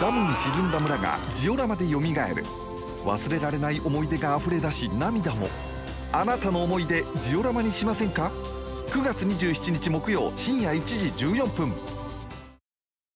ダムに沈んだ村がジオラマでよみがえる。忘れられない思い出があふれ出し涙も。あなたの思い出ジオラマにしませんか？9月27日木曜深夜1時14分。